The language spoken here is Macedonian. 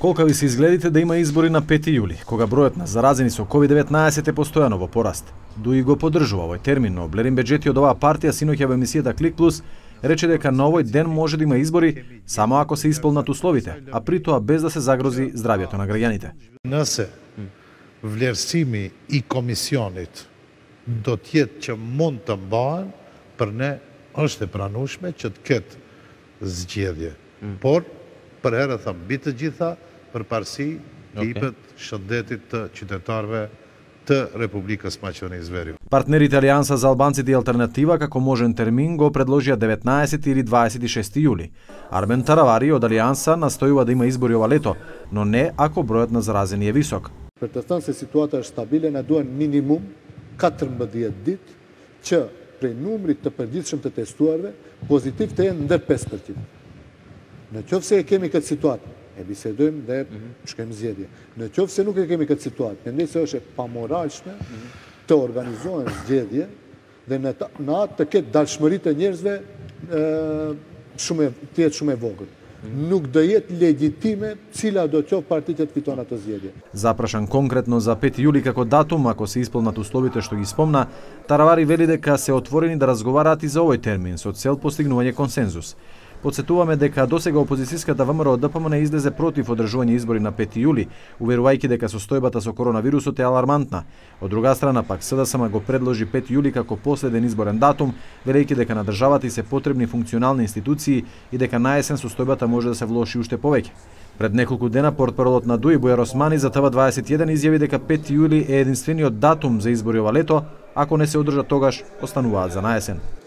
Колкави се изгледите да има избори на 5 јули, кога бројот на заразени со COVID-19 е постојано во пораст. Дуи го поддржува овој термин, но Блерин Беџети од оваа партија синоќа во емисијата Клик Плюс рече дека на овој ден може да има избори само ако се исполнат условите, а при тоа без да се загрози здравјето на граѓаните. Nëse vlerësimi I komisionit do të jetë që mund të mbahen, për ne është e pranueshme që të ketë zgjedhje. Por për herë thëmë mbi të gjitha përparësi të jepet shëndetit të qytetarëve të Republikës Maqedonisë Veriut. Партнерите Алијанса за албанците и алтернатива како можен термин го предложија 19 или 26 јули. Армен Таравари од Алијанса настојува да има избори ова лето, но не ако бројот на заразени е висок. Për të thënë se situata është stabile, na duhen minimum 14 ditë që prej numrit të përgjithshëm të testuarve pozitiv të jenë ndër 5%. Në qoftë se e kemi këtë situatë, e bisedojmë dhe shkojmë zgjedhje. Në qoftë se nuk e kemi këtë situatë, mendoj se është e pamoralshme të organizohen zgjedhje dhe në atë të ketë dalshmëri të njerëzve të jetë shumë e vogël. Nuk do jetë legjitime cila do qoftë parti që të fiton ato zgjedhje. Запрашан конкретно за 5 јули како датум, ако се исполнат условите што ги спомна, Таравари вели дека се отворени да разговараат и за овој термин со цел постигнување консензус. Подсетуваме дека досега опозицијската ВМРО ДПМН излезе против одржување избори на 5 јули, уверувајќи дека состојбата со коронавирусот е алармантна. Од друга страна пак СДСМ го предложи 5 јули како последен изборен датум, велејќи дека на државата се потребни функционални институции и дека на есен состојбата може да се влоши уште повеќе. Пред неколку дена портпаролот на ДУИ Бујар Османи за ТВ21 изјави дека 5 јули е единствениот датум за избори ова лето, ако не се одржат тогаш, остануваат за наесен.